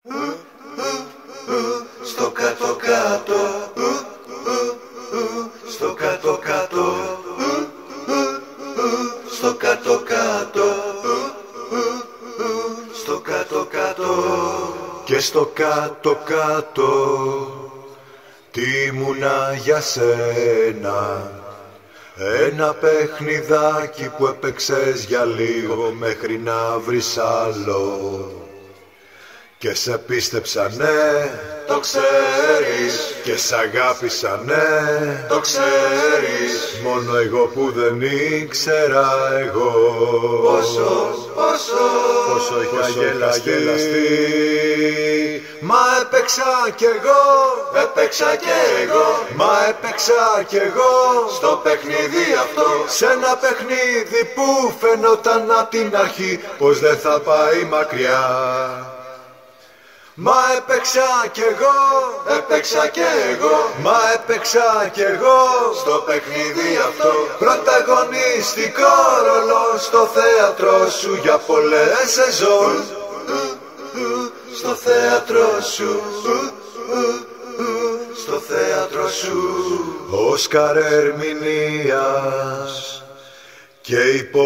Στο κάτω-κάτω, στο κάτω-κάτω, στο κάτω-κάτω, στο κάτω-κάτω. Και στο κάτω-κάτω τι ήμουνα για σένα. Ένα παιχνιδάκι που έπαιξες για λίγο μέχρι να βρεις άλλο. Και σε πίστεψανε, το ξέρεις. Και σ' αγάπησανε, το ξέρεις. Μόνο εγώ που δεν ήξερα εγώ πόσο είχα γελαστεί. Μα έπαιξα κι εγώ, έπαιξα κι εγώ. Μα έπαιξα κι εγώ στο παιχνίδι αυτό. Σ' ένα παιχνίδι που φαινόταν απ' την αρχή πως δεν θα πάει μακριά. Μα έπαιξα κι εγώ, έπαιξα κι εγώ. Μα έπαιξα κι εγώ στο παιχνίδι αυτό. Πρωταγωνιστικό ρόλο στο θέατρο σου για πολλές σεζόν. Στο θέατρο σου, στο θέατρο σου. Όσκαρ ερμηνείας και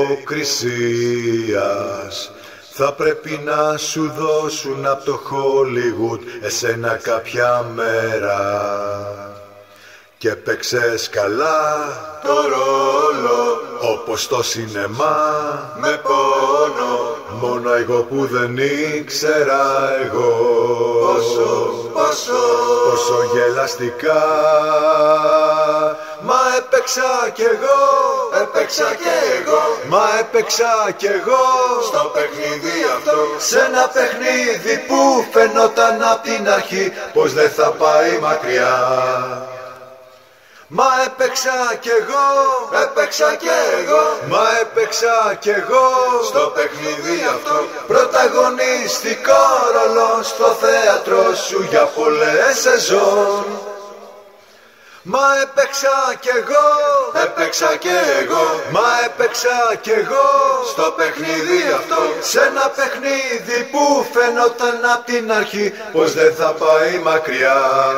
υποκρισίας θα πρέπει να σου δώσουν από το Hollywood εσένα κάποια μέρα. Και παίξες καλά το ρόλο όπως το σινεμά με πόνο. Μόνο εγώ που δεν ήξερα εγώ πόσο γελαστικά. Μα έπαιξα κι εγώ, έπαιξα κι εγώ. Μα έπαιξα κι εγώ στο παιχνίδι αυτό. Σ' ένα παιχνίδι που φαινόταν απ' την αρχή πως δεν θα πάει μακριά. Μα έπαιξα κι εγώ, έπαιξα κι εγώ. Μα έπαιξα κι εγώ στο παιχνίδι αυτό. Πρωταγωνιστικό ρόλο στο θέατρο σου για πολλές σεζόν. Μα έπαιξα κι εγώ, έπαιξα κι εγώ. Μα έπαιξα κι εγώ στο παιχνίδι αυτό. Σ' ένα παιχνίδι που φαινόταν απ' την αρχή πως δεν θα πάει μακριά.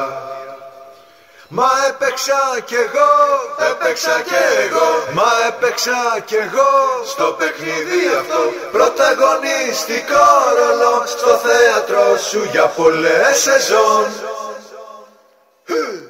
Μα έπαιξα κι εγώ, έπαιξα κι εγώ. Μα έπαιξα κι εγώ στο παιχνίδι αυτό. Πρωταγωνιστικό ρόλο στο θέατρο σου για πολλές σεζόν.